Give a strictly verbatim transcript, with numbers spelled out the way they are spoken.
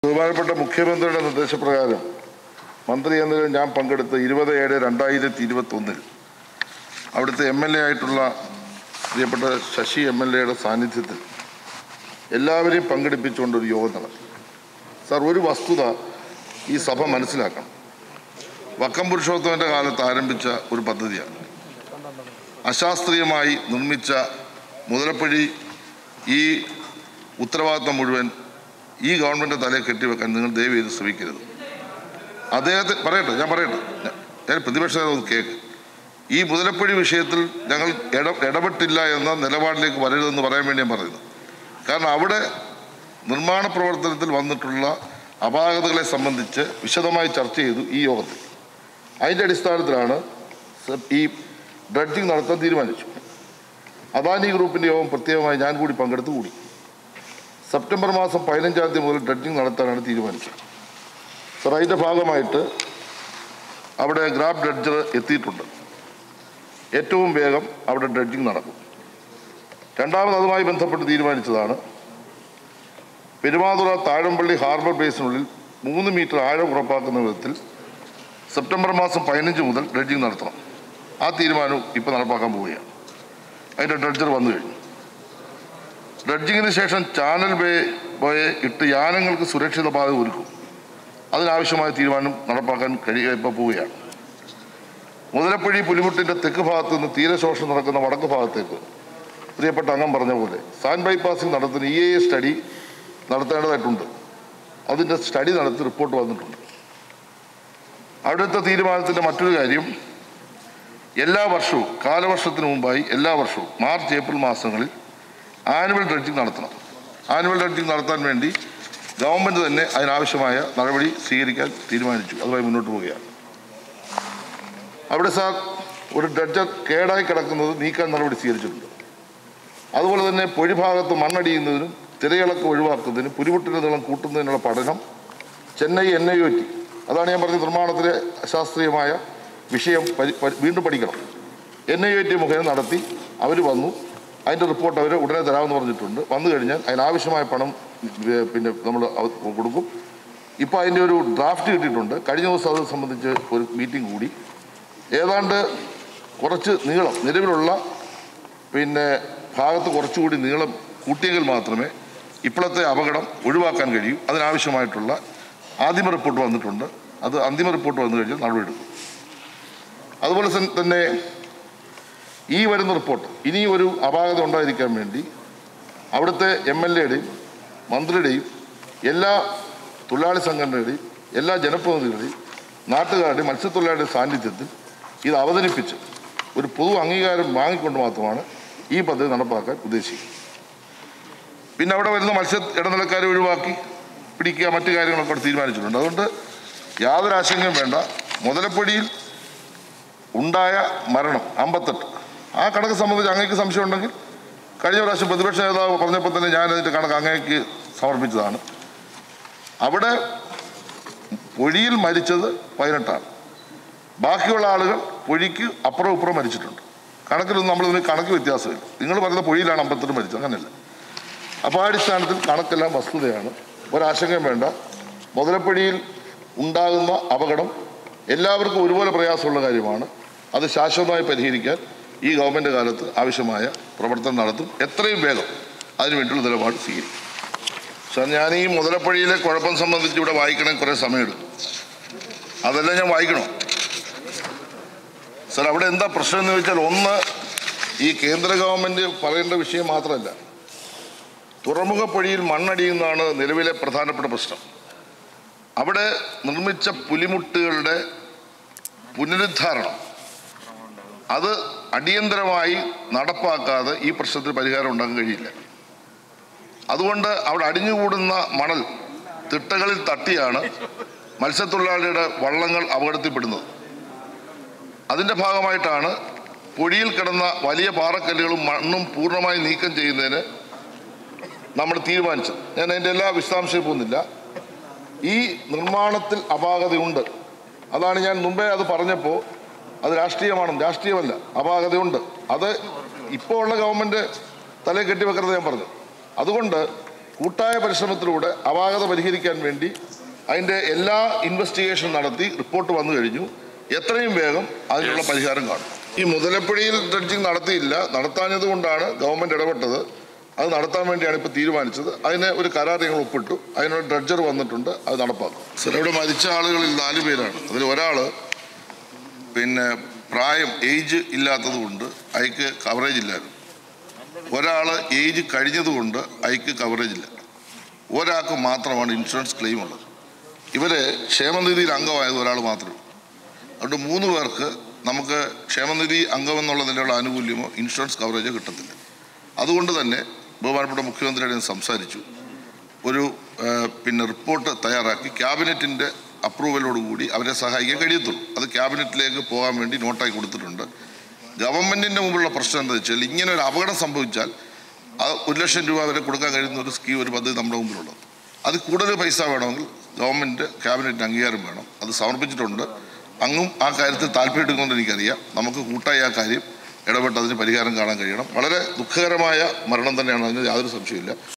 ബഹുമാനപ്പെട്ട മുഖ്യമന്ത്രിയുടെ നിർദ്ദേശപ്രകാരം മന്ത്രി എന്ന നിലയിൽ ഞാൻ പങ്കെടുത്ത ഇരുപത് ഏഴ് രണ്ടായിരത്തി ഇരുപത്തി ഒന്നിൽ അവിടുത്തെ എം എൽ എ ആയിട്ടുള്ള പ്രിയപ്പെട്ട ശശി എം എൽ എയുടെ സാന്നിധ്യത്തിൽ എല്ലാവരെയും പങ്കെടുപ്പിച്ചുകൊണ്ടൊരു യോഗം നടത്തി. സാർ, ഒരു വസ്തുത ഈ സഭ മനസ്സിലാക്കണം. വക്കം പുരുഷോത്തമൻ്റെ കാലത്ത് ആരംഭിച്ച ഒരു പദ്ധതിയാണ്. അശാസ്ത്രീയമായി നിർമ്മിച്ച മുതലപ്പുഴി ഈ ഉത്തരവാദിത്തം മുഴുവൻ ഈ ഗവൺമെൻറ് തലയിൽ കെട്ടിവെക്കാൻ നിങ്ങൾ ദയവ് ചെയ്ത് ശ്രമിക്കരുത്. അദ്ദേഹത്തെ പറയട്ടെ ഞാൻ പറയട്ടെ ഞാൻ പ്രതിപക്ഷ നേതാവ് കേൾക്ക്. ഈ മുതലപ്പുഴി വിഷയത്തിൽ ഞങ്ങൾ ഇട ഇടപെട്ടില്ല എന്ന നിലപാടിലേക്ക് വരരുതെന്ന് പറയാൻ വേണ്ടി ഞാൻ പറയുന്നത്. കാരണം അവിടെ നിർമ്മാണ പ്രവർത്തനത്തിൽ വന്നിട്ടുള്ള അപാകതകളെ സംബന്ധിച്ച് വിശദമായി ചർച്ച ചെയ്തു ഈ യോഗത്തിൽ. അതിൻ്റെ അടിസ്ഥാനത്തിലാണ് ഈ ഡ്രഡ്ജിങ് നടത്താൻ തീരുമാനിച്ചു. അദാനി ഗ്രൂപ്പിൻ്റെ യോഗം പ്രത്യേകമായി ഞാൻ കൂടി പങ്കെടുത്ത് കൂടി. സെപ്റ്റംബർ മാസം പതിനഞ്ചാം തീയതി മുതൽ ഡ്രഡ്ജിങ് നടത്താനാണ് തീരുമാനിച്ചത്. സർ, അതിൻ്റെ ഭാഗമായിട്ട് അവിടെ ഗ്രാബ് ഡ്രഡ്ജർ എത്തിയിട്ടുണ്ട്. ഏറ്റവും വേഗം അവിടെ ഡ്രഡ്ജിങ് നടക്കും. രണ്ടാമത് അതുമായി ബന്ധപ്പെട്ട് തീരുമാനിച്ചതാണ് പെരുമാതുറ താഴമ്പള്ളി ഹാർബർ ബേസിനുള്ളിൽ മൂന്ന് മീറ്റർ ആഴം ഉറപ്പാക്കുന്ന വിധത്തിൽ സെപ്റ്റംബർ മാസം പതിനഞ്ച് മുതൽ ഡ്രഡ്ജിങ് നടത്തണം. ആ തീരുമാനവും ഇപ്പോൾ നടപ്പാക്കാൻ പോവുകയാണ്. അതിൻ്റെ ഡ്രഡ്ജർ വന്നു കഴിഞ്ഞു. ഡ്രഡ്ജിങ്ങിന് ശേഷം ചാനൽ ബേ ബോയെ ഇട്ട് യാനങ്ങൾക്ക് സുരക്ഷിത പാത ഒരുക്കും. അതിനാവശ്യമായ തീരുമാനം നടപ്പാക്കാൻ കഴിയുക ഇപ്പോൾ പോവുകയാണ്. മുതലപ്പുഴി പുലിമുട്ടിൻ്റെ തെക്ക് ഭാഗത്ത് നിന്ന് തീരശോഷണം നടക്കുന്ന വടക്ക് ഭാഗത്തേക്ക് പ്രിയപ്പെട്ട അംഗം പറഞ്ഞ പോലെ സാൻഡ് ബൈപ്പാസിംഗ് നടത്തുന്ന ഇ എ എ സ്റ്റഡി നടത്തേണ്ടതായിട്ടുണ്ട്. അതിൻ്റെ സ്റ്റഡി നടത്തി റിപ്പോർട്ട് വന്നിട്ടുണ്ട്. അവിടുത്തെ തീരുമാനത്തിൻ്റെ മറ്റൊരു കാര്യം, എല്ലാ വർഷവും കാലവർഷത്തിന് മുമ്പായി എല്ലാ വർഷവും മാർച്ച് ഏപ്രിൽ മാസങ്ങളിൽ ആനുവൽ ഡ്രഡ്ജിങ് നടത്തണം. ആനുവൽ ഡ്രഡ്ജിങ് നടത്താൻ വേണ്ടി ഗവൺമെൻറ് തന്നെ അതിനാവശ്യമായ നടപടി സ്വീകരിക്കാൻ തീരുമാനിച്ചു. അതുമായി മുന്നോട്ട് പോവുകയാണ്. അവിടെ സാർ ഒരു ഡ്രഡ്ജർ കേടായി കിടക്കുന്നത് നീക്കാൻ നടപടി സ്വീകരിച്ചിട്ടുണ്ട്. അതുപോലെ തന്നെ പൊഴിഭാഗത്ത് മണ്ണടിയുന്നതിനും തിരയിളക്കം ഒഴിവാക്കുന്നതിനും പുലിമുട്ടിൻ്റെ നീളം കൂട്ടുന്നതിനുള്ള പഠനം Chennai N I O T, അതാണ് ഞാൻ പറഞ്ഞ നിർമ്മാണത്തിലെ അശാസ്ത്രീയമായ വിഷയം വീണ്ടും പഠിക്കണം. എൻ ഐ ഒ ടി മുഖേന നടത്തി അവർ വന്നു. അതിൻ്റെ റിപ്പോർട്ട് അവർ ഉടനെ തരാമെന്ന് പറഞ്ഞിട്ടുണ്ട്. വന്നു കഴിഞ്ഞാൽ അതിനാവശ്യമായ പണം പിന്നെ നമ്മൾ കൊടുക്കും. ഇപ്പോൾ അതിൻ്റെ ഒരു ഡ്രാഫ്റ്റ് കിട്ടിയിട്ടുണ്ട്. കഴിഞ്ഞ ദിവസം അത് സംബന്ധിച്ച് ഒരു മീറ്റിംഗ് കൂടി. ഏതാണ്ട് കുറച്ച് നീളം നിലവിലുള്ള പിന്നെ ഭാഗത്ത് കുറച്ചുകൂടി നീളം കൂട്ടിയെങ്കിൽ മാത്രമേ ഇപ്പോഴത്തെ അപകടം ഒഴിവാക്കാൻ കഴിയൂ. അതിനാവശ്യമായിട്ടുള്ള ആദ്യമ റിപ്പോർട്ട് വന്നിട്ടുണ്ട്. അത് അന്തിമ റിപ്പോർട്ട് വന്നു കഴിഞ്ഞാൽ നടപടിയെടുക്കും. അതുപോലെ തന്നെ ഈ വരുന്ന റിപ്പോർട്ട് ഇനി ഒരു അപാകത ഉണ്ടായിരിക്കാൻ വേണ്ടി അവിടുത്തെ എം എൽ എയുടെയും മന്ത്രിയുടെയും എല്ലാ തൊഴിലാളി സംഘടനയുടെയും എല്ലാ ജനപ്രതിനിധികളുടെയും നാട്ടുകാരുടെയും മത്സ്യത്തൊഴിലാളിയുടെ സാന്നിധ്യത്തിൽ ഇത് അവതരിപ്പിച്ച് ഒരു പൊതു അംഗീകാരം വാങ്ങിക്കൊണ്ട് മാത്രമാണ് ഈ പദ്ധതി നടപ്പാക്കാൻ ഉദ്ദേശിക്കുന്നത്. പിന്നെ അവിടെ വരുന്ന മത്സ്യ ഇടനിലക്കാരെ ഒഴിവാക്കി പിടിക്കുക, മറ്റു കാര്യങ്ങളൊക്കെ അവിടെ തീരുമാനിച്ചിട്ടുണ്ട്. അതുകൊണ്ട് യാതൊരു ആശങ്കയും വേണ്ട. മുതലപ്പൊടിയിൽ ഉണ്ടായ മരണം അമ്പത്തെട്ട്, ആ കണക്ക് സംബന്ധിച്ച് അങ്ങേക്ക് സംശയം ഉണ്ടെങ്കിൽ കഴിഞ്ഞ പ്രാവശ്യം പ്രതിപക്ഷ നേതാവ് പറഞ്ഞപ്പോൾ തന്നെ ഞാൻ അതിൻ്റെ കണക്ക് അങ്ങേക്ക് സമർപ്പിച്ചതാണ്. അവിടെ പൊഴിയിൽ മരിച്ചത് പതിനെട്ടാണ്. ബാക്കിയുള്ള ആളുകൾ പൊഴിക്ക് അപ്പുറം ഇപ്പുറം മരിച്ചിട്ടുണ്ട്. കണക്കിലൊന്നും നമ്മളിതിന് കണക്ക് വ്യത്യാസമില്ല. നിങ്ങൾ പറയുന്ന പൊഴിയിലാണ് അമ്പത്തെട്ട് മരിച്ചത്, അങ്ങനെയല്ല. അപ്പോൾ ആ അടിസ്ഥാനത്തിൽ കണക്കെല്ലാം വസ്തുതയാണ്. ഒരാശങ്കയും വേണ്ട. മുതലപ്പൊഴിയിൽ ഉണ്ടാകുന്ന അപകടം എല്ലാവർക്കും ഒരുപോലെ പ്രയാസമുള്ള കാര്യമാണ്. അത് ശാശ്വതമായി പരിഹരിക്കാൻ ഈ ഗവൺമെൻറ് കാലത്ത് ആവശ്യമായ പ്രവർത്തനം നടത്തും. എത്രയും വേഗം അതിനുവേണ്ടിയുള്ള നിലപാട് സ്വീകരിക്കും. സാർ, ഞാൻ ഈ മുതലപ്പുഴയിലെ കുഴപ്പം സംബന്ധിച്ച് ഇവിടെ വായിക്കണമെങ്കിൽ കുറേ സമയമെടുക്കും. അതെല്ലാം ഞാൻ വായിക്കണോ? സാർ, അവിടെ എന്താ പ്രശ്നം എന്ന് വെച്ചാൽ, ഒന്ന്, ഈ കേന്ദ്ര ഗവൺമെൻറ് പറയേണ്ട വിഷയം മാത്രമല്ല, തുറമുഖ പൊഴിയിൽ മണ്ണടിയുന്നതാണ് നിലവിലെ പ്രധാനപ്പെട്ട പ്രശ്നം. അവിടെ നിർമ്മിച്ച പുലിമുട്ടുകളുടെ പുനരുദ്ധാരണം അത് അടിയന്തരമായി നടപ്പാക്കാതെ ഈ പ്രശ്നത്തിന് പരിഹാരം ഉണ്ടാക്കാൻ കഴിയില്ല. അതുകൊണ്ട് അവിടെ അടിഞ്ഞുകൂടുന്ന മണൽ തിട്ടകളിൽ തട്ടിയാണ് മത്സ്യത്തൊഴിലാളിയുടെ വള്ളങ്ങൾ അപകടത്തിൽപ്പെടുന്നത്. അതിൻ്റെ ഭാഗമായിട്ടാണ് പൊഴിയിൽ കിടന്ന വലിയ പാറക്കല്ലുകളും മണ്ണും പൂർണ്ണമായി നീക്കം ചെയ്യുന്നതിന് നമ്മൾ തീരുമാനിച്ചത്. ഞാൻ അതിൻ്റെ എല്ലാ വിശദാംശവും പോകുന്നില്ല. ഈ നിർമ്മാണത്തിൽ അപാകതയുണ്ട്. അതാണ് ഞാൻ മുമ്പേ അത് പറഞ്ഞപ്പോൾ അത് രാഷ്ട്രീയമാണ്, രാഷ്ട്രീയമല്ല, അപാകതയുണ്ട്. അത് ഇപ്പോൾ ഉള്ള ഗവൺമെൻറ് തലയിൽ കെട്ടിവെക്കരുത് ഞാൻ പറഞ്ഞു. അതുകൊണ്ട് കൂട്ടായ പരിശ്രമത്തിലൂടെ അപാകത പരിഹരിക്കാൻ വേണ്ടി അതിൻ്റെ എല്ലാ ഇൻവെസ്റ്റിഗേഷൻ നടത്തി റിപ്പോർട്ട് വന്നു കഴിഞ്ഞു. എത്രയും വേഗം അതിനുള്ള പരിഹാരം കാണും. ഈ മുതലപ്പുഴയിൽ ഡ്രഡ്ജിങ് നടത്തിയില്ല. നടത്താഞ്ഞത് കൊണ്ടാണ് ഗവൺമെൻറ് ഇടപെട്ടത്. അത് നടത്താൻ വേണ്ടിയാണ് ഇപ്പോൾ തീരുമാനിച്ചത്. അതിന് ഒരു കരാർ ഞങ്ങൾ ഒപ്പിട്ടു. അതിനൊരു ഡ്രഡ്ജർ വന്നിട്ടുണ്ട്. അത് നടപ്പാക്കും. സാർ, ഇവിടെ മരിച്ച ആളുകളിൽ നാല് പേരാണ്. അതിൽ ഒരാൾ പിന്നെ പ്രായം ഏജ് ഇല്ലാത്തത് കൊണ്ട് അയക്ക് കവറേജ് ഇല്ലായിരുന്നു. ഒരാൾ ഏജ് കഴിഞ്ഞതുകൊണ്ട് അയക്ക് കവറേജ് ഇല്ല. ഒരാൾക്ക് മാത്രമാണ് ഇൻഷുറൻസ് ക്ലെയിം ഉള്ളത്. ഇവർ ക്ഷേമനിധിയിൽ അംഗമായത് ഒരാൾ മാത്രമേ. അതുകൊണ്ട് മൂന്ന് പേർക്ക് നമുക്ക് ക്ഷേമനിധി അംഗമെന്നുള്ള നിലയുള്ള ആനുകൂല്യമോ ഇൻഷുറൻസ് കവറേജോ കിട്ടത്തില്ല. അതുകൊണ്ട് തന്നെ ബഹുമാനപ്പെട്ട മുഖ്യമന്ത്രിയോട് ഞാൻ സംസാരിച്ചു. ഒരു പിന്നെ റിപ്പോർട്ട് തയ്യാറാക്കി ക്യാബിനറ്റിൻ്റെ അപ്രൂവലോടുകൂടി അവരെ സഹായിക്കാൻ കഴിയത്തുള്ളൂ. അത് ക്യാബിനറ്റിലേക്ക് പോകാൻ വേണ്ടി നോട്ടായി കൊടുത്തിട്ടുണ്ട്. ഗവൺമെൻറ്റിൻ്റെ മുമ്പിലുള്ള പ്രശ്നം എന്താ വെച്ചാൽ, ഇങ്ങനെ ഒരു അപകടം സംഭവിച്ചാൽ അത് ഒരു ലക്ഷം രൂപ വരെ കൊടുക്കാൻ കഴിയുന്ന ഒരു സ്കീം, ഒരു പദ്ധതി നമ്മുടെ മുമ്പിലുള്ളത്. അത് കൂടുതൽ പൈസ വേണമെങ്കിൽ ഗവൺമെൻറ് ക്യാബിനറ്റിന് അംഗീകാരം വേണം. അത് സമർപ്പിച്ചിട്ടുണ്ട്. അങ്ങും ആ കാര്യത്തിൽ താല്പര്യമെടുക്കുമെന്ന് എനിക്കറിയാം. നമുക്ക് കൂട്ടായി ആ കാര്യം ഇടപെട്ട് അതിന് പരിഹാരം കാണാൻ കഴിയണം. വളരെ ദുഃഖകരമായ മരണം തന്നെയാണ്, അതിന് യാതൊരു സംശയമില്ല.